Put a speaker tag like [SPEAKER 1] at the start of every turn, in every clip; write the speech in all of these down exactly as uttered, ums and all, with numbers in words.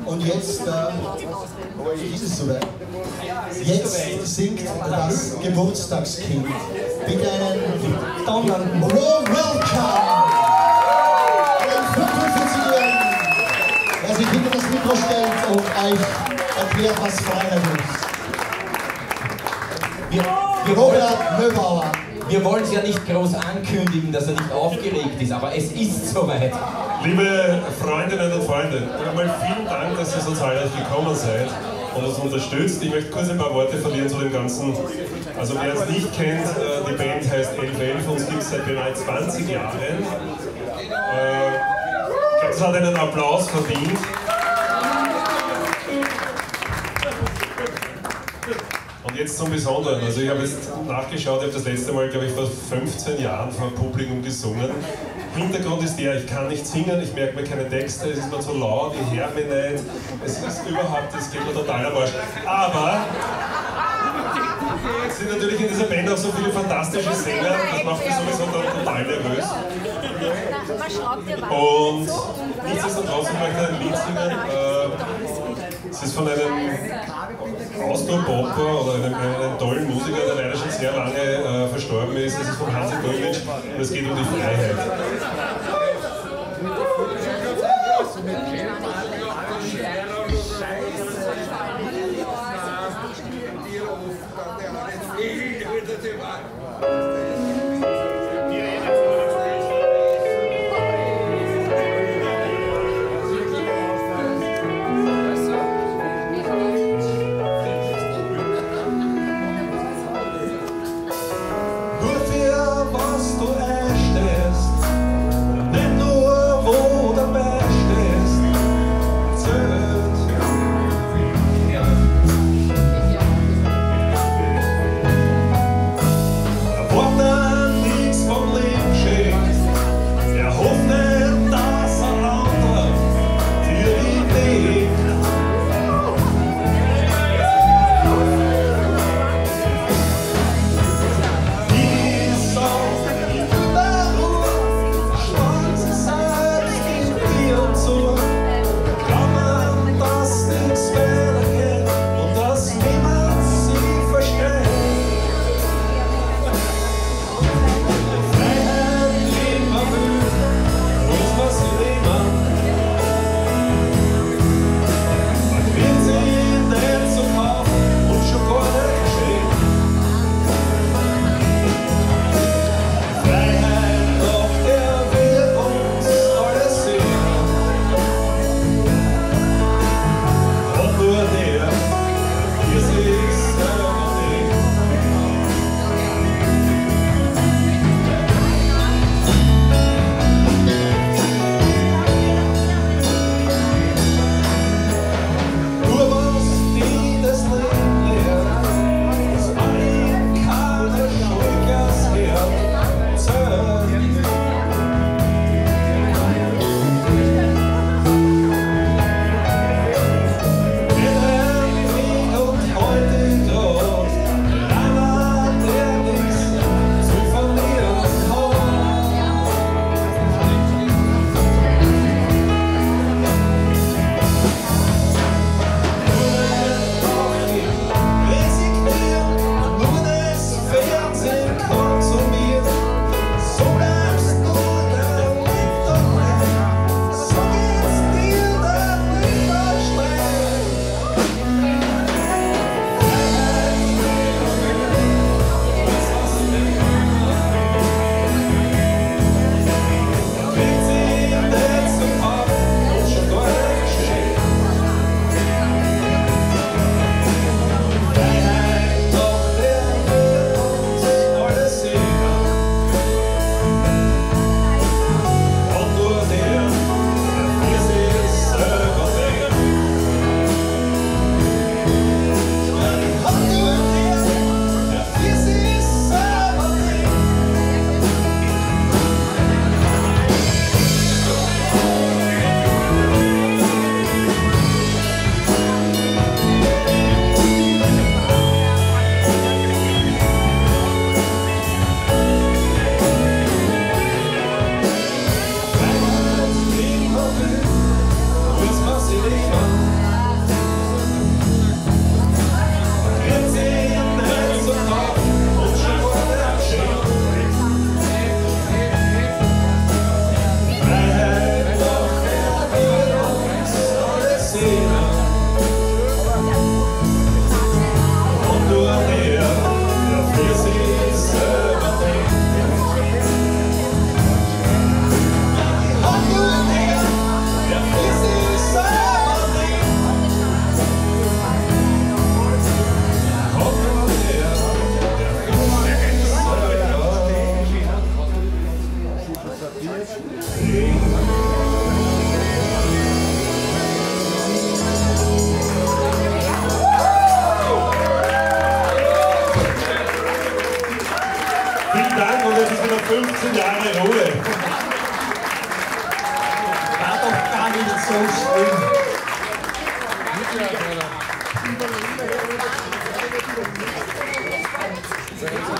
[SPEAKER 1] Und jetzt äh, ist es soweit. Jetzt singt das Geburtstagskind. Bitte einen donnernden Warm Welcome! Den fünfundvierzigjährigen, der sich hinter das Mikro stellt und euch erklärt, was Freiheit ist. Wir, wir Robert Möbauer.
[SPEAKER 2] Wir wollen es ja nicht groß ankündigen, dass er nicht aufgeregt ist, aber es ist soweit.
[SPEAKER 3] Liebe Freundinnen und Freunde, einmal vielen Dank, dass ihr so zahlreich gekommen seid und uns unterstützt. Ich möchte kurz ein paar Worte verlieren zu dem Ganzen. Also wer es nicht kennt, die Band heißt elf elf, uns gibt es seit bereits zwanzig Jahren. Ich glaube, das hat einen Applaus verdient. Und jetzt zum Besonderen. Also ich habe jetzt nachgeschaut, ich habe das letzte Mal, glaube ich, vor fünfzehn Jahren vor Publikum gesungen. Hintergrund ist der, ich kann nicht singen, ich merke mir keine Texte, es ist mir zu laut, ich höre mich nicht, es ist überhaupt, es geht mir total am Arsch. Aber es sind natürlich in dieser Band auch so viele fantastische Sänger, das macht mich sowieso total nervös. Und nichtsdestotrotz, ich möchte ein Lied singen. Äh, es ist von einem Austro-Popper oder einem, einem tollen Musiker, der leider schon sehr lange äh, verstorben ist. Es ist von Hansi Dulwich und es geht um die Freiheit.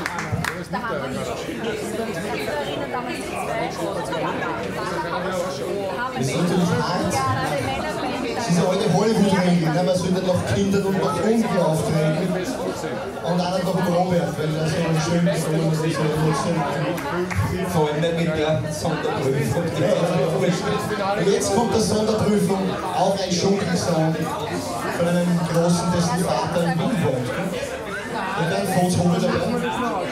[SPEAKER 4] Da haben wir nicht erinnert, damals die zwei
[SPEAKER 1] Das ist natürlich hart. Diese alte Hollywood-Regel, ne? Man sollte nach Kindern und nach Hunden auftreten. Und auch nicht nach Robert, weil das so ein schönes Ding ist.
[SPEAKER 2] Vor allem nicht mit der Sonderprüfung.
[SPEAKER 1] Und jetzt kommt die Sonderprüfung, auch ein Schunkelsong von einem Großen, dessen Vater in Wien wohnt. Wir werden Fotos dabei.